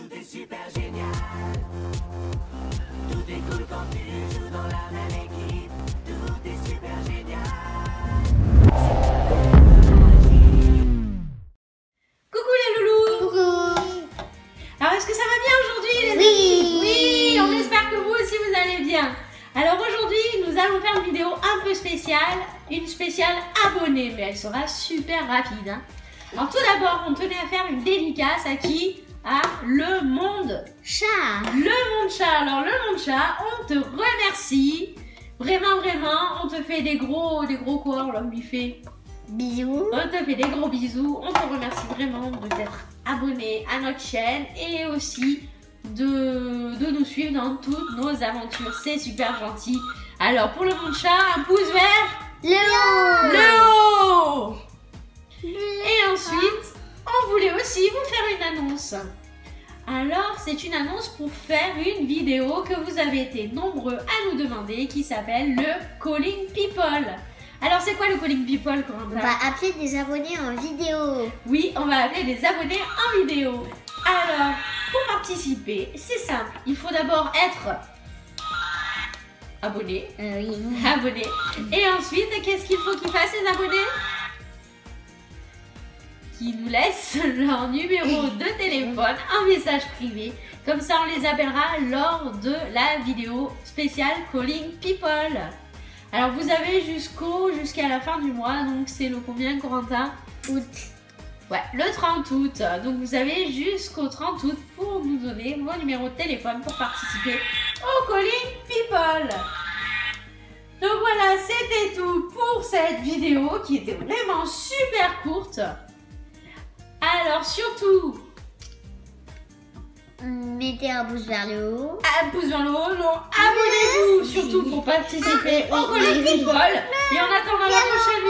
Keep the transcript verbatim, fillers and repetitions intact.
Tout est super génial. Tout est cool quand tu joues dans la même équipe. Tout est super génial. Coucou les loulous. Coucou. Alors est-ce que ça va bien aujourd'hui les Oui. amis? Oui, on espère que vous aussi vous allez bien. Alors aujourd'hui nous allons faire une vidéo un peu spéciale, une spéciale abonnée, mais elle sera super rapide. Hein. Alors tout d'abord on tenait à faire une dédicace à qui? À Le Monde Chat. Le Monde Chat. Alors Le Monde Chat, on te remercie. Vraiment, vraiment, on te fait des gros, des gros quoi, on lui fait. Bisous. On te fait des gros bisous. On te remercie vraiment de t'être abonné à notre chaîne et aussi de, de nous suivre dans toutes nos aventures. C'est super gentil. Alors pour Le Monde Chat, un pouce vert. Léo. Le haut. Et ensuite, on voulait aussi vous faire une annonce. Alors, c'est une annonce pour faire une vidéo que vous avez été nombreux à nous demander qui s'appelle le Calling People. Alors, c'est quoi le Calling People, Corentin? On va appeler des abonnés en vidéo. Oui, on va appeler des abonnés en vidéo. Alors, pour participer, c'est simple. Il faut d'abord être abonné. Euh, oui. Abonné. Et ensuite, qu'est-ce qu'il faut qu'ils fassent, les abonnés? Qui nous laissent leur numéro de téléphone en message privé. Comme ça, on les appellera lors de la vidéo spéciale Calling People. Alors, vous avez jusqu'au jusqu'à la fin du mois. Donc, c'est le combien, Corentin? Août. Ouais, le trente août. Donc, vous avez jusqu'au trente août pour nous donner vos numéros de téléphone pour participer au Calling People. Donc, voilà, c'était tout pour cette vidéo qui était vraiment super courte. Alors surtout, mettez un pouce vers le haut. un pouce vers le haut, non, abonnez-vous surtout pour participer au Calling People. Et en attendant la prochaine